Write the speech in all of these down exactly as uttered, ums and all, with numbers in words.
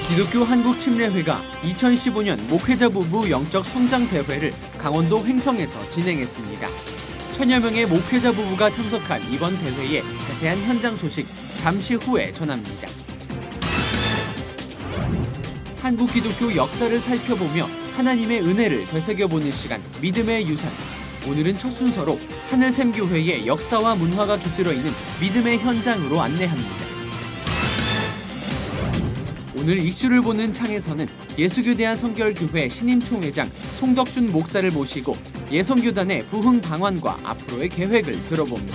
기독교 한국침례회가 이천십오 년 목회자 부부 영적 성장 대회를 강원도 횡성에서 진행했습니다. 천여 명의 목회자 부부가 참석한 이번 대회의 자세한 현장 소식 잠시 후에 전합니다. 한국 기독교 역사를 살펴보며 하나님의 은혜를 되새겨보는 시간, 믿음의 유산. 오늘은 첫 순서로 하늘샘교회의 역사와 문화가 깃들어 있는 믿음의 현장으로 안내합니다. 오늘 이슈를 보는 창에서는 예수교대한 성결교회 신임총회장 송덕준 목사를 모시고 예성교단의 부흥 방안과 앞으로의 계획을 들어봅니다.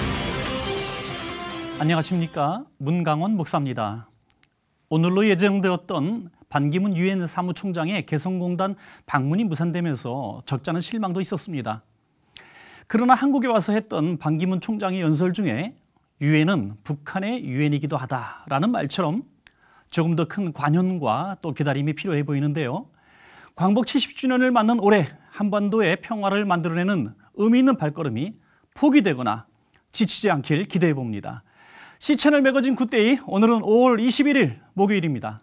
안녕하십니까? 문강원 목사입니다. 오늘로 예정되었던 반기문 유엔 사무총장의 개성공단 방문이 무산되면서 적잖은 실망도 있었습니다. 그러나 한국에 와서 했던 반기문 총장의 연설 중에 유엔은 북한의 유엔이기도 하다라는 말처럼 조금 더 큰 관여과 또 기다림이 필요해 보이는데요. 광복 칠십 주년을 맞는 올해 한반도의 평화를 만들어내는 의미 있는 발걸음이 포기되거나 지치지 않길 기대해 봅니다. 씨채널 매거진 굿데이, 오늘은 오월 이십일일 목요일입니다.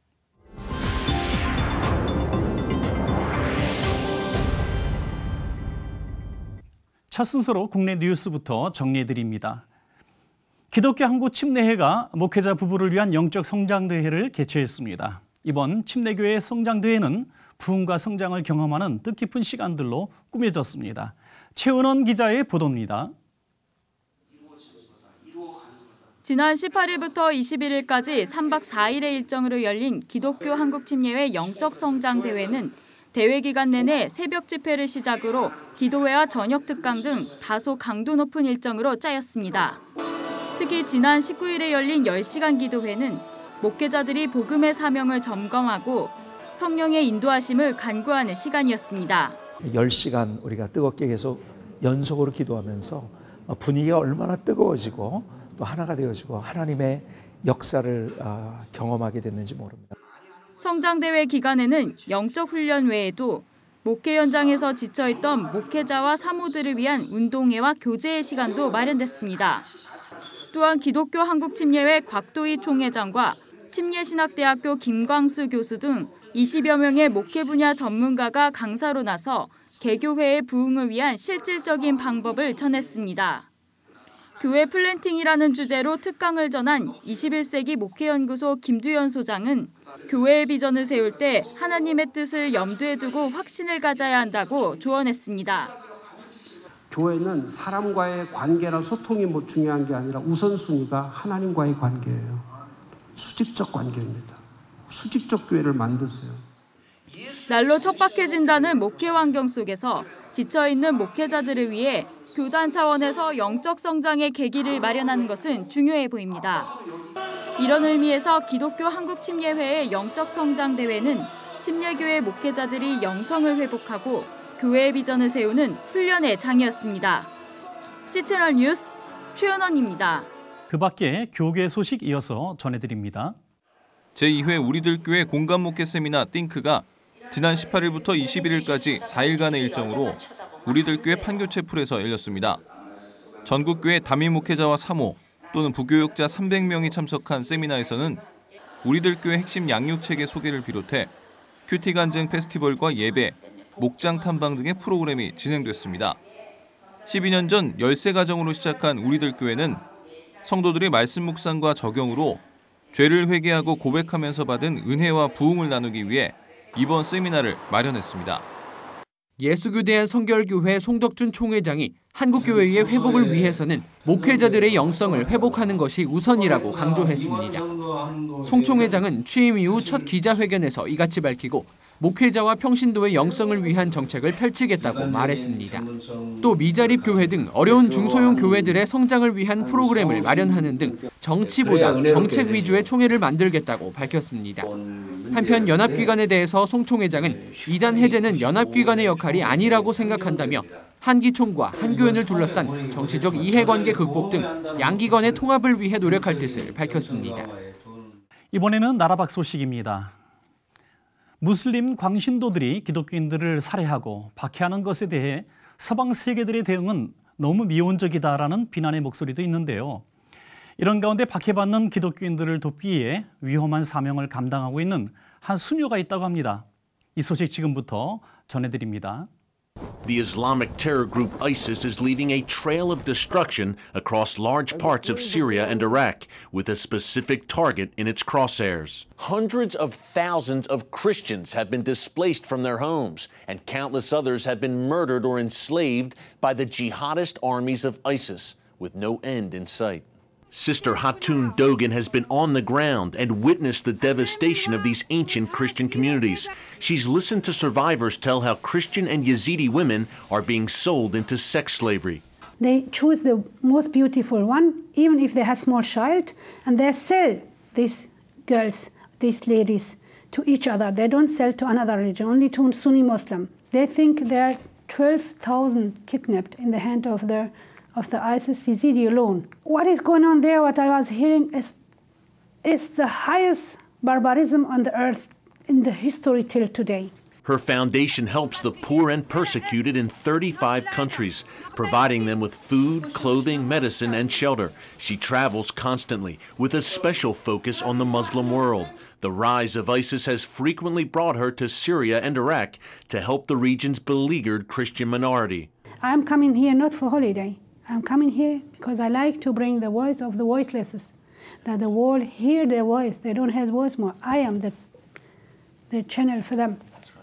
첫 순서로 국내 뉴스부터 정리해드립니다. 기독교 한국침례회가 목회자 부부를 위한 영적 성장대회를 개최했습니다. 이번 침례교회 성장대회는 부흥과 성장을 경험하는 뜻깊은 시간들로 꾸며졌습니다. 최은원 기자의 보도입니다. 지난 십팔일부터 이십일일까지 삼박 사일의 일정으로 열린 기독교 한국침례회 영적 성장대회는 대회 기간 내내 새벽 집회를 시작으로 기도회와 저녁 특강 등 다소 강도 높은 일정으로 짜였습니다. 특히 지난 십구일에 열린 열 시간 기도회는 목회자들이 복음의 사명을 점검하고 성령의 인도하심을 간구하는 시간이었습니다. 열 시간 우리가 뜨겁게 계속 연속으로 기도하면서 분위기가 얼마나 뜨거워지고 또 하나가 되어지고 하나님의 역사를 경험하게 됐는지 모릅니다. 성장대회 기간에는 영적 훈련 외에도 목회 현장에서 지쳐있던 목회자와 사모들을 위한 운동회와 교제의 시간도 마련됐습니다. 또한 기독교 한국침례회 곽도희 총회장과 침례신학대학교 김광수 교수 등 이십여 명의 목회 분야 전문가가 강사로 나서 개교회의 부흥을 위한 실질적인 방법을 전했습니다. 교회 플랜팅이라는 주제로 특강을 전한 이십일 세기 목회연구소 김두현 소장은 교회의 비전을 세울 때 하나님의 뜻을 염두에 두고 확신을 가져야 한다고 조언했습니다. 교회는 사람과의 관계나 소통이 뭐 중요한 게 아니라 우선순위가 하나님과의 관계예요. 수직적 관계입니다. 수직적 교회를 만드세요. 날로 척박해진다는 목회 환경 속에서 지쳐있는 목회자들을 위해 교단 차원에서 영적 성장의 계기를 마련하는 것은 중요해 보입니다. 이런 의미에서 기독교 한국침례회의 영적 성장 대회는 침례교회 목회자들이 영성을 회복하고 교회의 비전을 세우는 훈련의 장이었습니다. 씨채널 뉴스 최은원입니다. 그 밖에 교계 소식 이어서 전해드립니다. 제이회 우리들 교회 공감 목회 세미나 띵크가 지난 십팔일부터 이십일일까지 사일간의 일정으로 우리들 교회 판교체풀에서 열렸습니다. 전국 교회 담임 목회자와 사모 또는 부교육자 삼백 명이 참석한 세미나에서는 우리들 교회 핵심 양육체계 소개를 비롯해 큐티 간증 페스티벌과 예배, 목장 탐방 등의 프로그램이 진행됐습니다. 십이 년 전 열세 가정으로 시작한 우리들 교회는 성도들이 말씀 묵상과 적용으로 죄를 회개하고 고백하면서 받은 은혜와 부흥을 나누기 위해 이번 세미나를 마련했습니다. 예수교대한 성결교회 송덕준 총회장이 한국교회의 회복을 위해서는 목회자들의 영성을 회복하는 것이 우선이라고 강조했습니다. 송 총회장은 취임 이후 첫 기자회견에서 이같이 밝히고 목회자와 평신도의 영성을 위한 정책을 펼치겠다고 말했습니다. 또 미자립 교회 등 어려운 중소형 교회들의 성장을 위한 프로그램을 마련하는 등 정치보다 정책 위주의 총회를 만들겠다고 밝혔습니다. 한편 연합기관에 대해서 송 총회장은 이단 해제는 연합기관의 역할이 아니라고 생각한다며 한기총과 한교연을 둘러싼 정치적 이해관계 극복 등 양기관의 통합을 위해 노력할 뜻을 밝혔습니다. 이번에는 나라 밖 소식입니다. 무슬림 광신도들이 기독교인들을 살해하고 박해하는 것에 대해 서방 세계들의 대응은 너무 미온적이다라는 비난의 목소리도 있는데요. 이런 가운데 박해받는 기독교인들을 돕기 위해 위험한 사명을 감당하고 있는 한 수녀가 있다고 합니다. 이 소식 지금부터 전해드립니다. The Islamic terror group ISIS is leaving a trail of destruction across large parts of Syria and Iraq, with a specific target in its crosshairs. Hundreds of thousands of Christians have been displaced from their homes, and countless others have been murdered or enslaved by the jihadist armies of ISIS, with no end in sight. Sister Hatun Dogan has been on the ground and witnessed the devastation of these ancient Christian communities. She's listened to survivors tell how Christian and Yazidi women are being sold into sex slavery. They choose the most beautiful one, even if they have small child, and they sell these girls, these ladies, to each other. They don't sell to another religion, only to Sunni Muslim. They think there are twelve thousand kidnapped in the hand of the of the ISIS Yazidi alone. What is going on there, what I was hearing, is, is the highest barbarism on the earth in the history till today. Her foundation helps the poor and persecuted in thirty-five countries, providing them with food, clothing, medicine, and shelter. She travels constantly, with a special focus on the Muslim world. The rise of ISIS has frequently brought her to Syria and Iraq to help the region's beleaguered Christian minority. I'm coming here not for holiday. I'm coming here because I like to bring the voice of the voiceless, that the world hear their voice. They don't have voice more. I am the, the channel for them.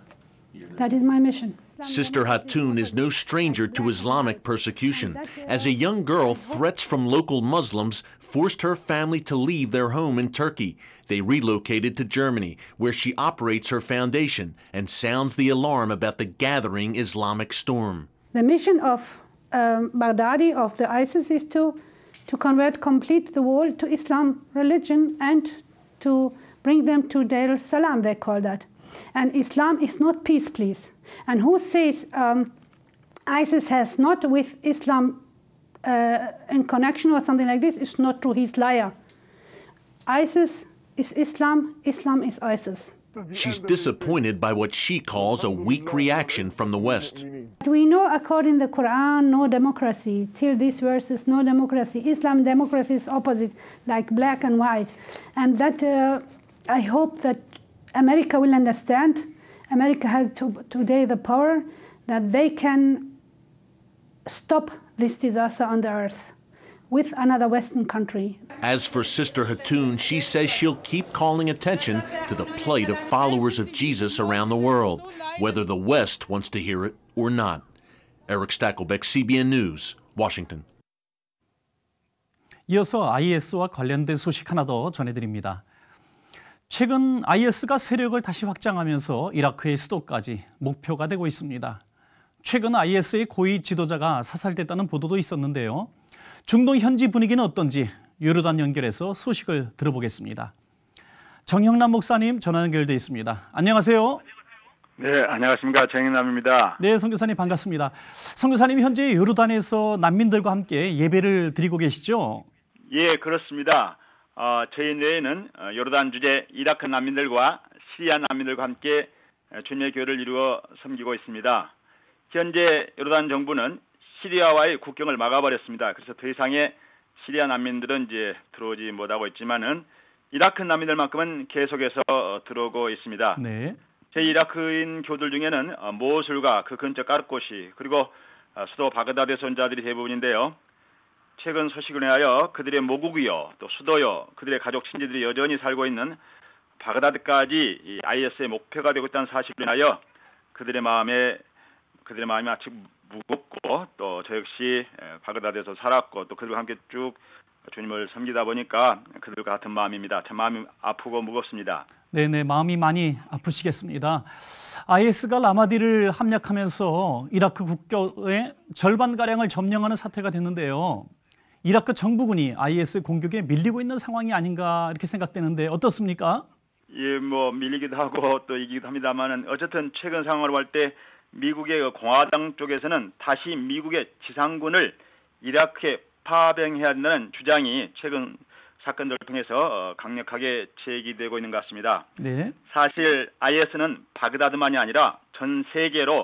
That is my mission. Sister Hatun is no stranger to Islamic persecution. As a young girl, threats from local Muslims forced her family to leave their home in Turkey. They relocated to Germany, where she operates her foundation and sounds the alarm about the gathering Islamic storm. The mission of um, Baghdadi, of the ISIS, is to, to convert complete the world to Islam religion and to bring them to Dar es Salaam, they call that. And Islam is not peace, please. And who says um, ISIS has not with Islam uh, in connection or something like this, it's not true, he's liar. ISIS is Islam, Islam is ISIS. She's disappointed by what she calls a weak reaction from the West. We know according to the Quran, no democracy. Till these verses, no democracy. Islam democracy is opposite, like black and white. And that, uh, I hope that America will understand. America has to, today the power that they can stop this disaster on the earth with another Western country. As for Sister Hatun, she says she'll keep calling attention to the plight of followers of Jesus around the world, whether the West wants to hear it or not. Eric Stakelbeck, C B N News, Washington. 이어서 아이에스와 관련된 소식 하나 더 전해드립니다. 최근 아이에스가 세력을 다시 확장하면서 이라크의 수도까지 목표가 되고 있습니다. 최근 아이에스의 고위 지도자가 사살됐다는 보도도 있었는데요. 중동 현지 분위기는 어떤지 요르단 연결해서 소식을 들어보겠습니다. 정형남 목사님 전화 연결돼 있습니다. 안녕하세요. 네, 안녕하십니까. 정형남입니다. 네, 선교사님 반갑습니다. 선교사님 현재 요르단에서 난민들과 함께 예배를 드리고 계시죠? 예, 그렇습니다. 어, 저희 내에는 요르단 주재 이라크 난민들과 시리아 난민들과 함께 주님의 교회를 이루어 섬기고 있습니다. 현재 요르단 정부는 시리아와의 국경을 막아버렸습니다. 그래서 더 이상의 시리아 난민들은 이제 들어오지 못하고 있지만은 이라크 난민들만큼은 계속해서 들어오고 있습니다. 네. 제 이라크인 교들 중에는 모술과 그 근처 까르코시 그리고 수도 바그다드에서 온 자들이 대부분인데요. 최근 소식을 인하여 그들의 모국이요, 또 수도요, 그들의 가족 친지들이 여전히 살고 있는 바그다드까지 이 아이에스의 목표가 되고 있다는 사실을 인하여 그들의 마음에 그들의 마음이 아직 무겁고 또 저 역시 바그다드에서 살았고 또 그들과 함께 쭉 주님을 섬기다 보니까 그들과 같은 마음입니다. 참 마음이 아프고 무겁습니다. 네네, 마음이 많이 아프시겠습니다. 아이에스가 라마디를 함락하면서 이라크 국교의 절반가량을 점령하는 사태가 됐는데요. 이라크 정부군이 아이에스 공격에 밀리고 있는 상황이 아닌가 이렇게 생각되는데 어떻습니까? 예, 뭐 밀리기도 하고 또 이기기도 합니다만은 어쨌든 최근 상황으로 볼 때 미국의 공화당 쪽에서는 다시 미국의 지상군을 이라크에 파병해야 한다는 주장이 최근 사건들을 통해서 강력하게 제기되고 있는 것 같습니다. 네. 사실 아이에스는 바그다드만이 아니라 전 세계로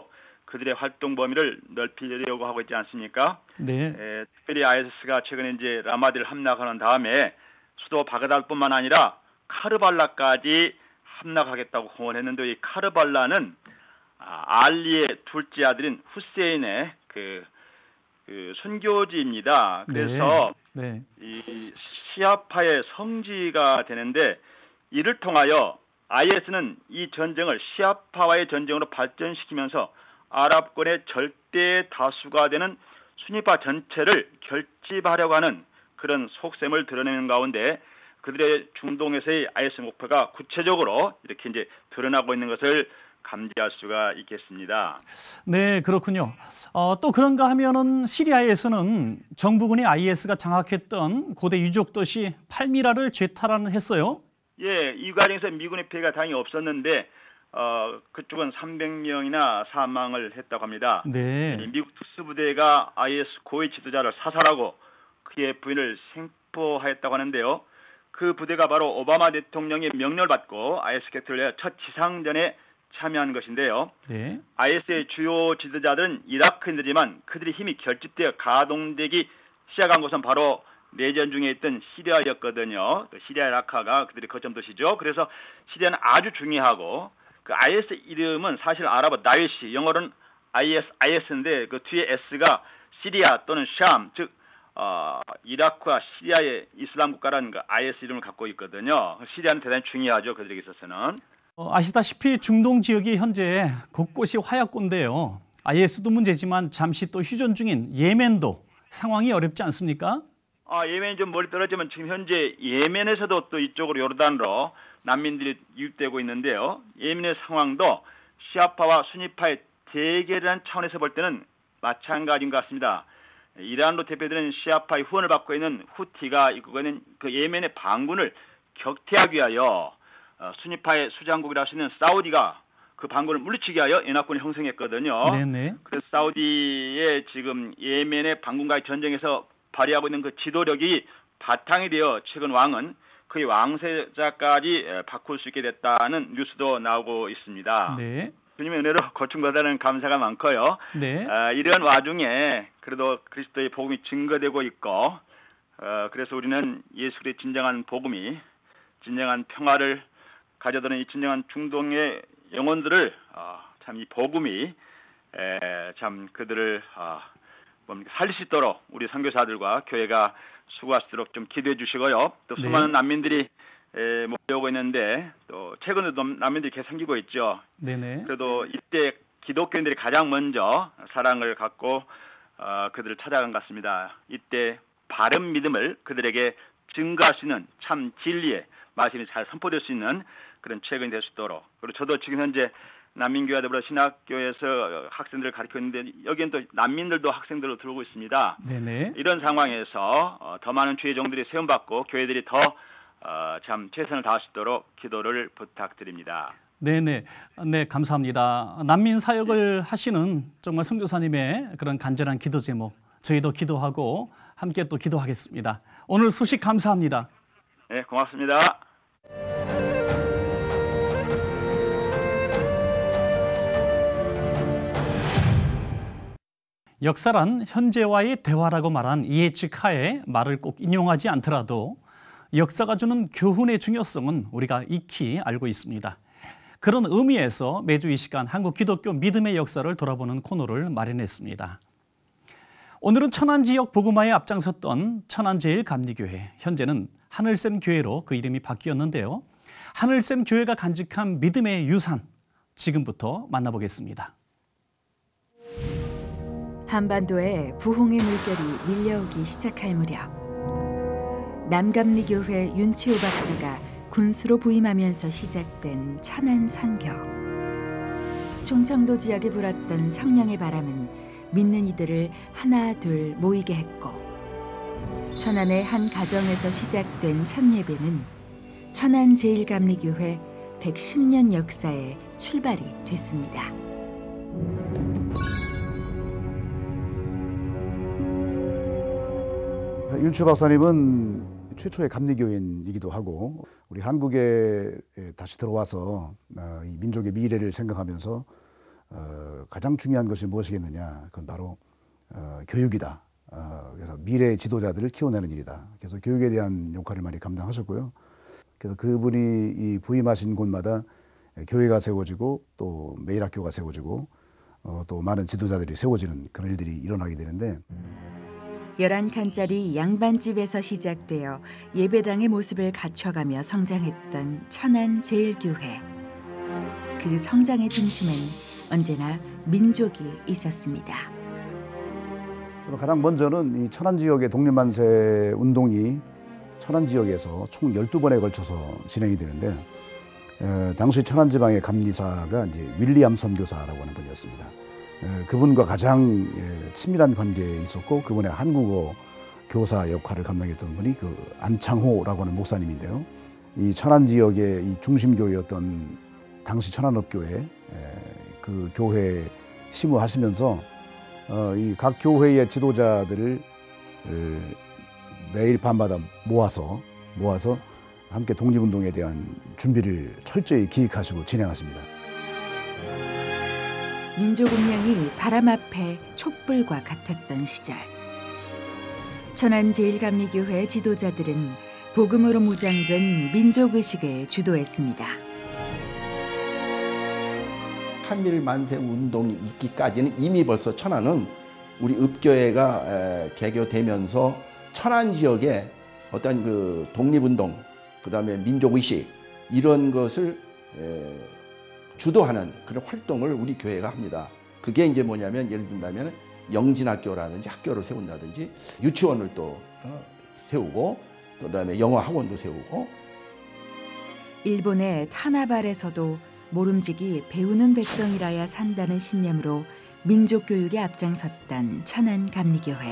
그들의 활동 범위를 넓히려고 하고 있지 않습니까? 네. 에, 특별히 아이에스가 최근에 이제 라마디를 함락하는 다음에 수도 바그다드뿐만 아니라 카르발라까지 함락하겠다고 공언했는데 이 카르발라는 아, 알리의 둘째 아들인 후세인의 그, 그 순교지입니다. 그래서 네. 네. 이 시아파의 성지가 되는데 이를 통하여 아이에스는 이 전쟁을 시아파와의 전쟁으로 발전시키면서 아랍권의 절대 다수가 되는 수니파 전체를 결집하려고 하는 그런 속셈을 드러내는 가운데 그들의 중동에서의 아이에스 목표가 구체적으로 이렇게 이제 드러나고 있는 것을 감지할 수가 있겠습니다. 네, 그렇군요. 어, 또 그런가 하면은 시리아에서는 정부군이 아이에스가 장악했던 고대 유적 도시 팔미라를 재탈환했어요. 예, 이 과정에서 미군의 피해가 다행히 없었는데 어, 그쪽은 삼백 명이나 사망을 했다고 합니다. 네. 미국 특수부대가 아이에스 고위 지도자를 사살하고 그의 부인을 생포하였다고 하는데요. 그 부대가 바로 오바마 대통령의 명령을 받고 아이에스 격투를 위해 첫 지상전에 참여한 것인데요. 네. 아이에스의 주요 지도자들은 이라크인들이지만 그들의 힘이 결집되어 가동되기 시작한 곳은 바로 내전 중에 있던 시리아였거든요. 시리아 라카가 그들의 거점 도시죠. 그래서 시리아는 아주 중요하고 그 아이에스 이름은 사실 아랍어 다이시, 영어로는 아이에스, 아이에스인데 그 뒤에 S가 시리아 또는 샴, 즉 어, 이라크와 시리아의 이슬람 국가라는 그 아이에스 이름을 갖고 있거든요. 시리아는 대단히 중요하죠. 그들에게 있어서는. 어, 아시다시피 중동 지역이 현재 곳곳이 화약고인데요. 아이에스도 문제지만 잠시 또 휴전 중인 예멘도 상황이 어렵지 않습니까? 아, 예멘이 좀 멀리 떨어지면 지금 현재 예멘에서도 또 이쪽으로 요르단으로 난민들이 유입되고 있는데요. 예멘의 상황도 시아파와 수니파의 대결이라는 차원에서 볼 때는 마찬가지인 것 같습니다. 이란으로 대표되는 시아파의 후원을 받고 있는 후티가 이끌고 있는 그 예멘의 반군을 격퇴하기 위하여 어, 수니파의 수장국이라 할 수 있는 사우디가 그 반군을 물리치기 위하여 연합군을 형성했거든요. 네네. 그래서 사우디의 지금 예멘의 반군과의 전쟁에서 발휘하고 있는 그 지도력이 바탕이 되어 최근 왕은 그의 왕세자까지 바꿀 수 있게 됐다는 뉴스도 나오고 있습니다. 네. 주님의 은혜로 고충받다는 감사가 많고요. 네. 어, 이런 와중에 그래도 그리스도의 복음이 증거되고 있고 어, 그래서 우리는 예수 그리스도의 진정한 복음이 진정한 평화를 가져다는 이 진정한 중동의 영혼들을 어, 참 이 복음이 에, 참 그들을 어, 뭡니까 살릴 수 있도록 우리 선교사들과 교회가 수고할 수 있도록 좀 기도해 주시고요. 또 수많은 네. 난민들이 에, 몰려오고 있는데 또 최근에도 난민들이 계속 생기고 있죠. 네네. 그래도 이때 기독교인들이 가장 먼저 사랑을 갖고 어, 그들을 찾아간 것 같습니다. 이때 바른 믿음을 그들에게 증거할 수 있는 참 진리의 말씀이 잘 선포될 수 있는 그런 체험이 될 수 있도록. 그리고 저도 지금 현재 난민교회 더불어 신학교에서 학생들을 가르치고 있는데 여기는 또 난민들도 학생들로 들어오고 있습니다. 네네. 이런 상황에서 어, 더 많은 주의 종들이 세움받고 교회들이 더 어, 참 최선을 다할 수 있도록 기도를 부탁드립니다. 네네. 네, 감사합니다. 난민 사역을 하시는 정말 선교사님의 그런 간절한 기도 제목 저희도 기도하고 함께 또 기도하겠습니다. 오늘 소식 감사합니다. 네, 고맙습니다. 역사란 현재와의 대화라고 말한 이 예측 하에 말을 꼭 인용하지 않더라도 역사가 주는 교훈의 중요성은 우리가 익히 알고 있습니다. 그런 의미에서 매주 이 시간 한국 기독교 믿음의 역사를 돌아보는 코너를 마련했습니다. 오늘은 천안 지역 복음화에 앞장섰던 천안제일감리교회, 현재는 하늘샘 교회로 그 이름이 바뀌었는데요. 하늘샘 교회가 간직한 믿음의 유산, 지금부터 만나보겠습니다. 한반도에 부흥의 물결이 밀려오기 시작할 무렵 남감리교회 윤치호 박사가 군수로 부임하면서 시작된 천안 선교. 충청도 지역에 불었던 성령의 바람은 믿는 이들을 하나 둘 모이게 했고 천안의 한 가정에서 시작된 첫 예배는 천안제일감리교회 백십 년 역사의 출발이 됐습니다. 윤치호 박사님은 최초의 감리교인이기도 하고 우리 한국에 다시 들어와서 이 민족의 미래를 생각하면서 어, 가장 중요한 것이 무엇이겠느냐? 그건 바로 어, 교육이다. 어, 그래서 미래 지도자들을 키워내는 일이다. 그래서 교육에 대한 역할을 많이 감당하셨고요. 그래서 그분이 이 부임하신 곳마다 교회가 세워지고 또 매일학교가 세워지고 어, 또 많은 지도자들이 세워지는 그런 일들이 일어나게 되는데 열한 칸짜리 양반집에서 시작되어 예배당의 모습을 갖춰가며 성장했던 천안제일교회. 그 성장의 중심엔 언제나 민족이 있었습니다. 가장 먼저는 이 천안 지역의 독립만세 운동이 천안 지역에서 총 열두 번에 걸쳐서 진행이 되는데 에, 당시 천안 지방의 감리사가 이제 윌리엄 선교사라고 하는 분이었습니다. 에, 그분과 가장 에, 친밀한 관계에 있었고 그분의 한국어 교사 역할을 감당했던 분이 그 안창호라고 하는 목사님인데요. 이 천안 지역의 이 중심 교회였던 당시 천안업교회 에, 그 교회에 심우하시면서 어, 이 각 교회의 지도자들을 에, 매일 밤마다 모아서 모아서 함께 독립운동에 대한 준비를 철저히 기획하시고 진행하십니다. 민족 운명이 바람 앞에 촛불과 같았던 시절. 천안제일감리교회 지도자들은 복음으로 무장된 민족의식을 주도했습니다. 한일 만세 운동이 있기까지는 이미 벌써 천안은 우리 읍교회가 개교되면서 천안 지역에 어떤 그 독립운동, 그 다음에 민족의식 이런 것을 주도하는 그런 활동을 우리 교회가 합니다. 그게 이제 뭐냐면 예를 든다면 영진학교라든지 학교를 세운다든지 유치원을 또 세우고 그 다음에 영어 학원도 세우고 일본의 타나발에서도 모름지기 배우는 백성이라야 산다는 신념으로 민족교육에 앞장섰던 천안감리교회.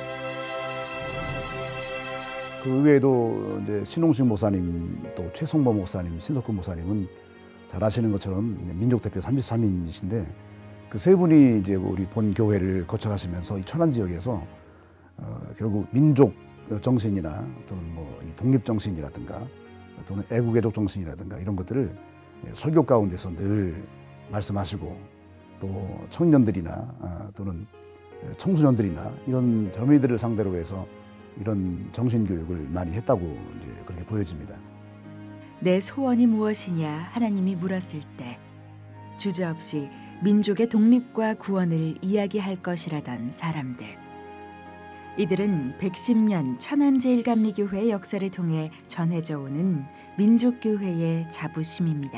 그 외에도 이제 신홍식 목사님, 또 최성범 목사님, 신석근 목사님은 잘 아시는 것처럼 민족대표 삼십삼 인이신데 그 세 분이 이제 우리 본 교회를 거쳐가시면서 이 천안 지역에서 어, 결국 민족 정신이나 또는 뭐 이 독립 정신이라든가 또는 애국애족 정신이라든가 이런 것들을 설교 가운데서 늘 말씀하시고 또 청년들이나 아, 또는 청소년들이나 이런 젊은이들을 상대로 해서 이런 정신교육을 많이 했다고 이제 그렇게 보여집니다. 내 소원이 무엇이냐 하나님이 물었을 때 주저없이 민족의 독립과 구원을 이야기할 것이라던 사람들. 이들은 백십 년 천안제일감리교회의 역사를 통해 전해져 오는 민족교회의 자부심입니다.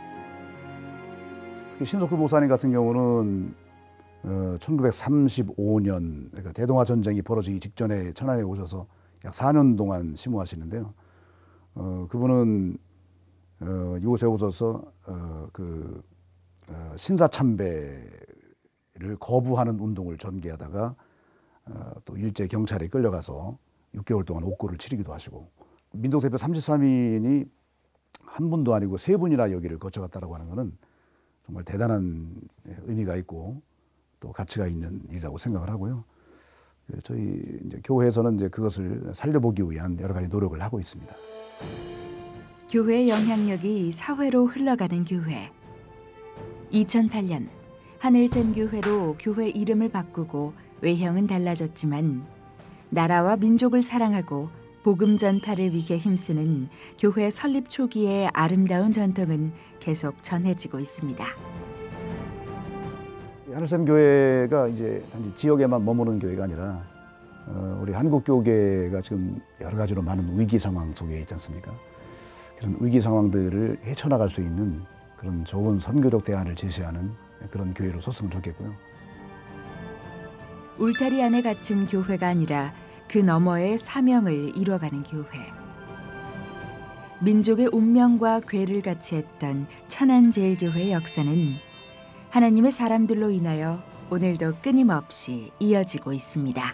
특히 신석근 목사님 같은 경우는 어, 천구백삼십오 년 그러니까 대동아 전쟁이 벌어지기 직전에 천안에 오셔서 약 사 년 동안 심우하시는데요. 어, 그분은 어, 이곳에 오셔서 어, 그 어, 신사참배를 거부하는 운동을 전개하다가 어, 또 일제 경찰에 끌려가서 육 개월 동안 옥고를 치르기도 하시고 민족대표 삼십삼 인이 한 분도 아니고 세 분이나 여기를 거쳐갔다고 하는 것은 정말 대단한 의미가 있고 또 가치가 있는 일이라고 생각을 하고요. 저희 이제 교회에서는 이제 그것을 살려보기 위한 여러 가지 노력을 하고 있습니다. 교회의 영향력이 사회로 흘러가는 교회. 이천팔 년 하늘샘교회로 교회 이름을 바꾸고 외형은 달라졌지만 나라와 민족을 사랑하고 복음 전파를 위해 힘쓰는 교회 설립 초기의 아름다운 전통은 계속 전해지고 있습니다. 하늘샘교회가 이제 단지 지역에만 머무는 교회가 아니라 어, 우리 한국교계가 지금 여러 가지로 많은 위기 상황 속에 있지 않습니까? 그런 위기 상황들을 헤쳐나갈 수 있는 그런 좋은 선교적 대안을 제시하는 그런 교회로 섰으면 좋겠고요. 울타리 안에 갇힌 교회가 아니라 그 너머의 사명을 이뤄가는 교회. 민족의 운명과 괴를 같이 했던 천안제일교회의 역사는 하나님의 사람들로 인하여 오늘도 끊임없이 이어지고 있습니다.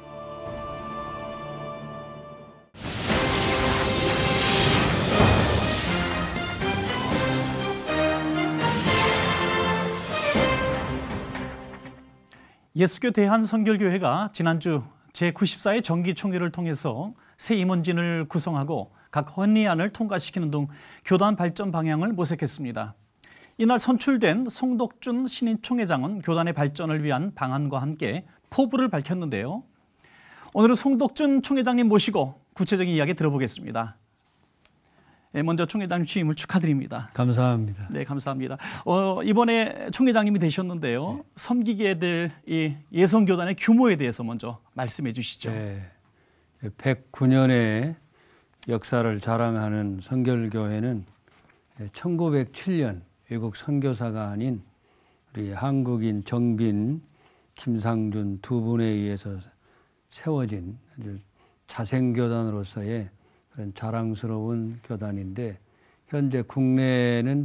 예수교 대한선결교회가 지난주 제구십사 회 정기총회를 통해서 새 임원진을 구성하고 각 헌의안을 통과시키는 등 교단 발전 방향을 모색했습니다. 이날 선출된 송덕준 신임 총회장은 교단의 발전을 위한 방안과 함께 포부를 밝혔는데요. 오늘은 송덕준 총회장님 모시고 구체적인 이야기 들어보겠습니다. 네, 먼저 총회장님 취임을 축하드립니다. 감사합니다. 네, 감사합니다. 어, 이번에 총회장님이 되셨는데요. 네. 섬기게 될 이 예성교단의 규모에 대해서 먼저 말씀해 주시죠. 네, 백구 년의 역사를 자랑하는 성결교회는 천구백칠 년 외국 선교사가 아닌 우리 한국인 정빈, 김상준 두 분에 의해서 세워진 아주 자생교단으로서의 그런 자랑스러운 교단인데 현재 국내에는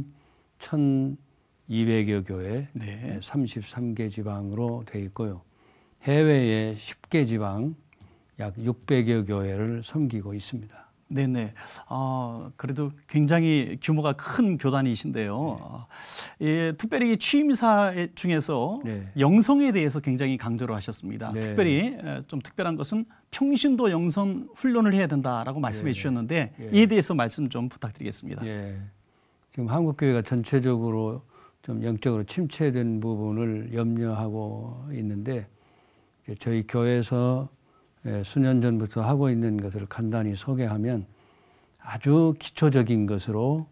천이백여 교회, 네. 삼십삼 개 지방으로 돼 있고요. 해외에 십 개 지방, 약 육백여 교회를 섬기고 있습니다. 네네. 어, 그래도 굉장히 규모가 큰 교단이신데요. 네. 예, 특별히 취임사 중에서 네. 영성에 대해서 굉장히 강조를 하셨습니다. 네. 특별히 좀 특별한 것은 평신도 영성 훈련을 해야 된다라고 말씀해 네. 주셨는데 네. 이에 대해서 말씀 좀 부탁드리겠습니다. 네. 지금 한국교회가 전체적으로 좀 영적으로 침체된 부분을 염려하고 있는데 저희 교회에서 수년 전부터 하고 있는 것을 간단히 소개하면 아주 기초적인 것으로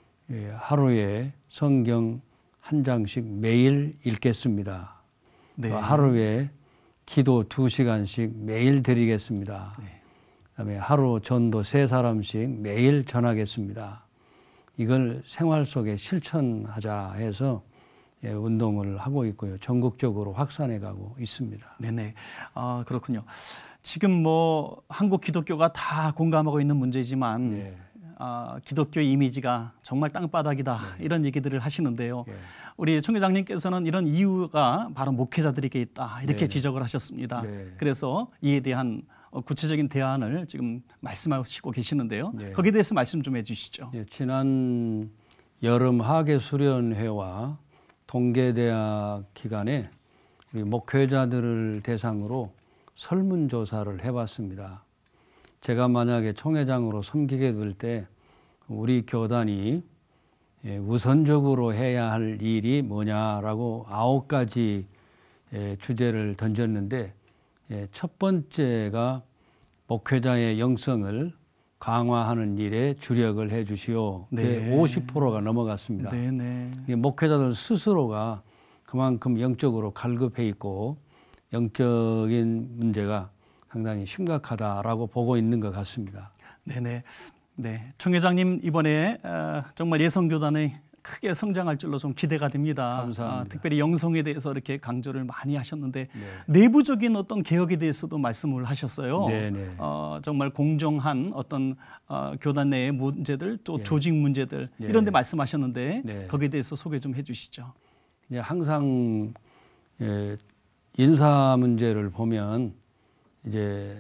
하루에 성경 한 장씩 매일 읽겠습니다. 네. 또 하루에 기도 두 시간씩 매일 드리겠습니다. 네. 그다음에 하루 전도 세 사람씩 매일 전하겠습니다. 이걸 생활 속에 실천하자 해서 예, 운동을 하고 있고요. 전국적으로 확산해 가고 있습니다. 네네. 아, 그렇군요. 지금 뭐 한국 기독교가 다 공감하고 있는 문제지만 네. 아, 기독교 이미지가 정말 땅바닥이다 네. 이런 얘기들을 하시는데요. 네. 우리 총회장님께서는 이런 이유가 바로 목회자들에게 있다 이렇게 네. 지적을 하셨습니다. 네. 그래서 이에 대한 구체적인 대안을 지금 말씀하시고 계시는데요. 네. 거기에 대해서 말씀 좀 해주시죠. 네. 지난 여름 하계 수련회와 동계대학 기간에 우리 목회자들을 대상으로 설문조사를 해봤습니다. 제가 만약에 총회장으로 섬기게 될 때 우리 교단이 우선적으로 해야 할 일이 뭐냐라고 아홉 가지 주제를 던졌는데 첫 번째가 목회자의 영성을 강화하는 일에 주력을 해 주시오. 네. 오십 퍼센트가 넘어갔습니다. 네, 네. 목회자들 스스로가 그만큼 영적으로 갈급해 있고 영적인 문제가 상당히 심각하다라고 보고 있는 것 같습니다. 네네. 네. 총회장님 이번에 어, 정말 예성교단의 크게 성장할 줄로 좀 기대가 됩니다. 감사합니다. 아, 특별히 영성에 대해서 이렇게 강조를 많이 하셨는데 네. 내부적인 어떤 개혁에 대해서도 말씀을 하셨어요. 네네. 어, 정말 공정한 어떤 어, 교단 내의 문제들 또 네. 조직 문제들 네. 이런 데 말씀하셨는데 네. 거기에 대해서 소개 좀 해주시죠. 항상 예, 인사 문제를 보면 이제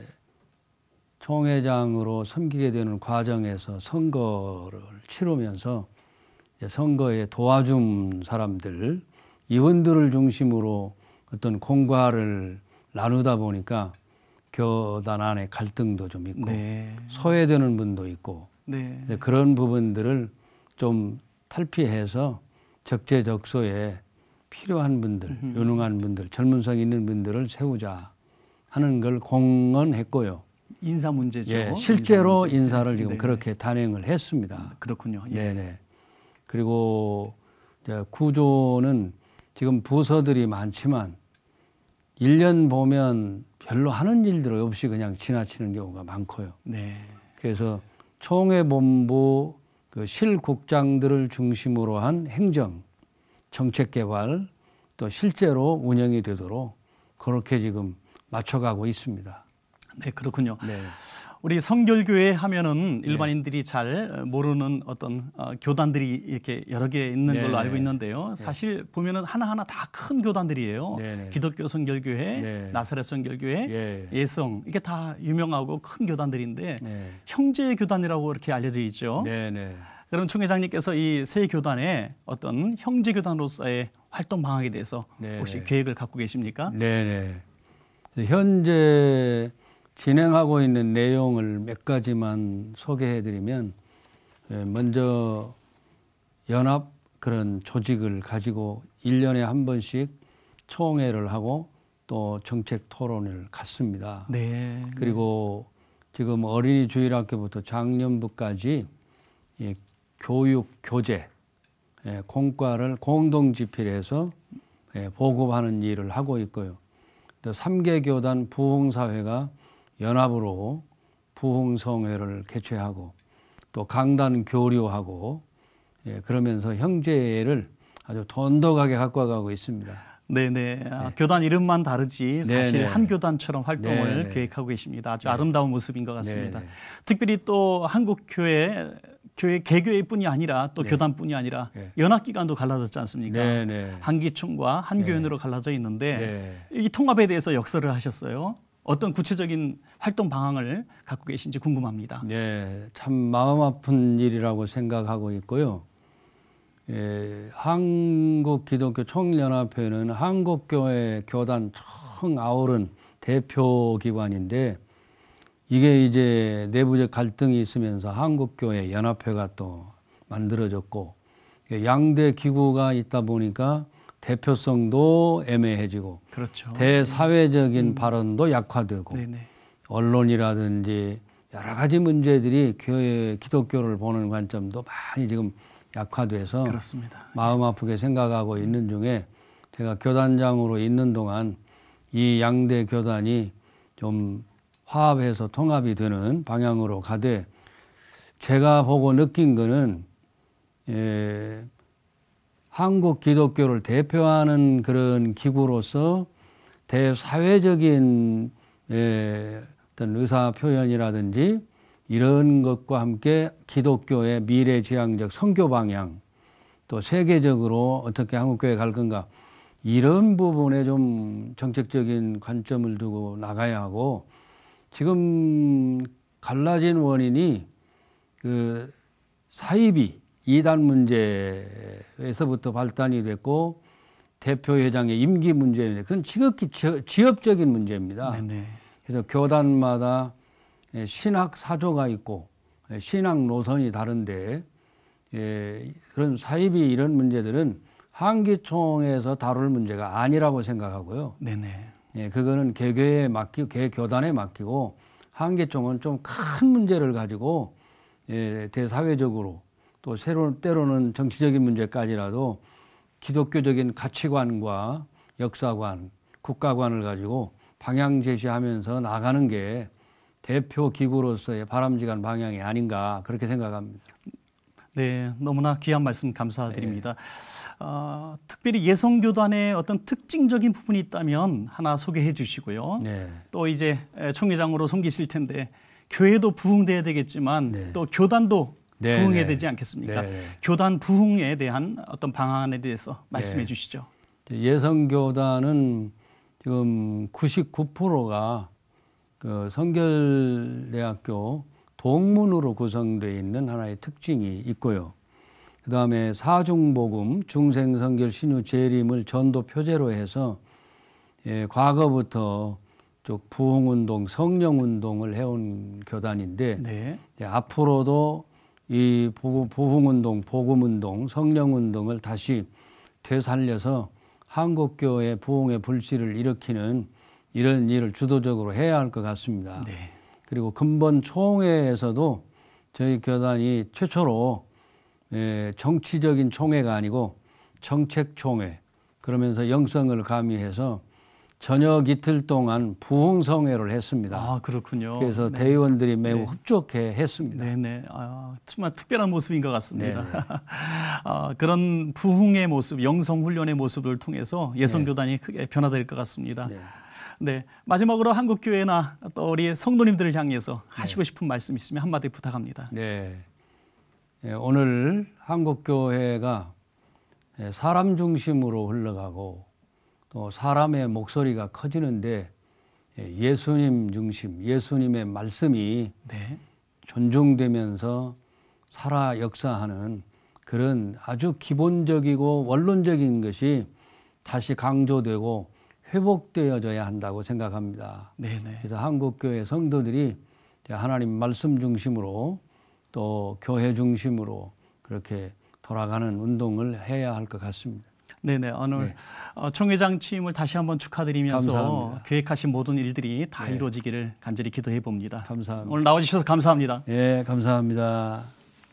총회장으로 섬기게 되는 과정에서 선거를 치르면서 선거에 도와준 사람들, 이원들을 중심으로 어떤 공과를 나누다 보니까 교단 안에 갈등도 좀 있고 네. 소외되는 분도 있고 네. 그런 부분들을 좀 탈피해서 적재적소에 필요한 분들, 음흠. 유능한 분들, 전문성 있는 분들을 세우자 하는 걸 공언했고요. 인사 문제죠. 예, 실제로 인사 문제. 인사를 지금 네. 그렇게 단행을 했습니다. 그렇군요. 예. 네네. 그리고 이제 구조는 지금 부서들이 많지만 일 년 보면 별로 하는 일들 없이 그냥 지나치는 경우가 많고요. 네. 그래서 총회본부 그 실국장들을 중심으로 한 행정, 정책 개발 또 실제로 운영이 되도록 그렇게 지금 맞춰가고 있습니다. 네, 그렇군요. 네. 우리 성결교회 하면은 일반인들이 네. 잘 모르는 어떤 어, 교단들이 이렇게 여러 개 있는 네. 걸로 알고 있는데요. 사실 네. 보면은 하나하나 다 큰 교단들이에요. 네. 기독교 성결교회, 네. 나사렛 성결교회, 네. 예성 이게 다 유명하고 큰 교단들인데 네. 형제 교단이라고 이렇게 알려져 있죠. 네. 네. 그럼 총회장님께서 이 세 교단의 어떤 형제 교단으로서의 활동 방향에 대해서 네. 혹시 계획을 갖고 계십니까? 네. 네. 현재 진행하고 있는 내용을 몇 가지만 소개해드리면 먼저 연합 그런 조직을 가지고 일 년에 한 번씩 총회를 하고 또 정책 토론을 갖습니다. 네. 그리고 지금 어린이 주일학교부터 작년부까지 이 교육 교재 예, 공과를 공동 집필해서 예, 보급하는 일을 하고 있고요. 또 삼 개 교단 부흥사회가 연합으로 부흥성회를 개최하고 또 강단 교류하고 예, 그러면서 형제를 아주 돈독하게 갖고 가고 있습니다. 네네. 아, 교단 이름만 다르지 사실 네네. 한 교단처럼 활동을 네네. 계획하고 계십니다. 아주 네. 아름다운 모습인 것 같습니다. 네네. 특별히 또 한국교회 교회 개교회뿐이 아니라 또 네. 교단뿐이 아니라 네. 연합기관도 갈라졌지 않습니까? 네네. 한기총과 한교연으로 네. 갈라져 있는데 네. 이 통합에 대해서 역설을 하셨어요. 어떤 구체적인 활동 방향을 갖고 계신지 궁금합니다. 네, 참 마음 아픈 일이라고 생각하고 있고요. 예, 한국기독교총연합회는 한국교회 교단 총 아우른 대표 기관인데 이게 이제 내부적 갈등이 있으면서 한국교회 연합회가 또 만들어졌고 양대 기구가 있다 보니까 대표성도 애매해지고 그렇죠. 대사회적인 음. 발언도 약화되고 네네. 언론이라든지 여러 가지 문제들이 교회 기독교를 보는 관점도 많이 지금 약화돼서 그렇습니다. 마음 아프게 생각하고 있는 중에 제가 교단장으로 있는 동안 이 양대 교단이 좀 화합해서 통합이 되는 방향으로 가되 제가 보고 느낀 거는 예, 한국 기독교를 대표하는 그런 기구로서 대사회적인 예, 어떤 의사 표현이라든지 이런 것과 함께 기독교의 미래지향적 선교 방향 또 세계적으로 어떻게 한국교회 갈 건가 이런 부분에 좀 정책적인 관점을 두고 나가야 하고 지금 갈라진 원인이 그 사이비 이단 문제에서부터 발단이 됐고 대표회장의 임기 문제인데 그건 지극히 지엽적인 문제입니다. 네네. 그래서 교단마다 신학 사조가 있고 신학 노선이 다른데 그런 사이비 이런 문제들은 한기총에서 다룰 문제가 아니라고 생각하고요. 네네. 예, 그거는 개교에 맡기고 개교단에 맡기고 한기총은 좀 큰 문제를 가지고 예, 대사회적으로 또 새로 때로는 정치적인 문제까지라도 기독교적인 가치관과 역사관, 국가관을 가지고 방향 제시하면서 나가는 게 대표 기구로서의 바람직한 방향이 아닌가 그렇게 생각합니다. 네, 너무나 귀한 말씀 감사드립니다. 네. 어, 특별히 예성교단의 어떤 특징적인 부분이 있다면 하나 소개해 주시고요. 네. 또 이제 총회장으로 섬기실 텐데 교회도 부흥돼야 되겠지만 네. 또 교단도 네, 부흥해야 네. 되지 않겠습니까? 네. 교단 부흥에 대한 어떤 방안에 대해서 말씀해 네. 주시죠. 예성교단은 지금 구십구 퍼센트가 그 성결대학교 동문으로 구성되어 있는 하나의 특징이 있고요. 그 다음에 사중복음, 중생성결, 신유, 재림을 전도 표제로 해서 예, 과거부터 쭉 부흥운동, 성령운동을 해온 교단인데 네. 예, 앞으로도 이 부흥운동, 복음운동, 성령운동을 다시 되살려서 한국교회 부흥의 불씨를 일으키는 이런 일을 주도적으로 해야 할 것 같습니다. 네. 그리고 근본 총회에서도 저희 교단이 최초로 예, 정치적인 총회가 아니고 정책 총회 그러면서 영성을 가미해서 저녁 이틀 동안 부흥성회를 했습니다. 아 그렇군요. 그래서 네. 대의원들이 매우 네. 흡족해 했습니다. 네네. 아, 정말 특별한 모습인 것 같습니다. 네네. 아, 그런 부흥의 모습, 영성 훈련의 모습을 통해서 예성교단이 네. 크게 변화될 것 같습니다. 네. 네, 마지막으로 한국교회나 또 우리 성도님들을 향해서 하시고 싶은 말씀 있으면 한마디 부탁합니다. 네. 네, 오늘 한국교회가 사람 중심으로 흘러가고 또 사람의 목소리가 커지는데 예수님 중심, 예수님의 말씀이 네. 존중되면서 살아 역사하는 그런 아주 기본적이고 원론적인 것이 다시 강조되고 회복되어져야 한다고 생각합니다. 네네. 그래서 한국교회 성도들이 하나님 말씀 중심으로 또 교회 중심으로 그렇게 더 돌아가는 운동을 해야 할 것 같습니다. 네네. 오늘 네. 어, 총회장 취임을 다시 한번 축하드리면서 감사합니다. 계획하신 모든 일들이 다 네. 이루어지기를 간절히 기도해 봅니다. 감사합니다. 오늘 나와주셔서 감사합니다. 예, 감사합니다.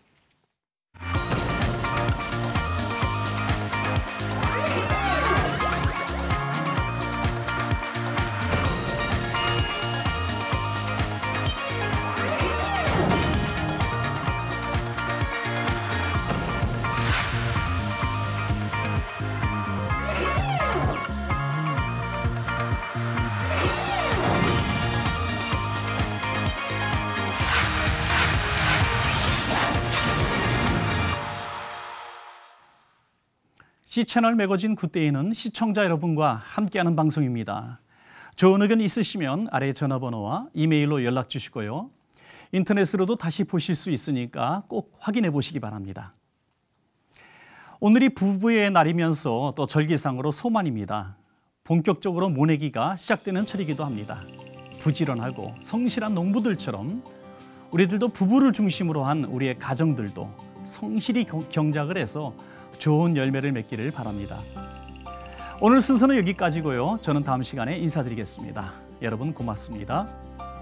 C채널 매거진 굿데이는 시청자 여러분과 함께하는 방송입니다. 좋은 의견 있으시면 아래 전화번호와 이메일로 연락 주시고요. 인터넷으로도 다시 보실 수 있으니까 꼭 확인해 보시기 바랍니다. 오늘이 부부의 날이면서 또 절기상으로 소만입니다. 본격적으로 모내기가 시작되는 철이기도 합니다. 부지런하고 성실한 농부들처럼 우리들도 부부를 중심으로 한 우리의 가정들도 성실히 경작을 해서 좋은 열매를 맺기를 바랍니다. 오늘 순서는 여기까지고요. 저는 다음 시간에 인사드리겠습니다. 여러분 고맙습니다.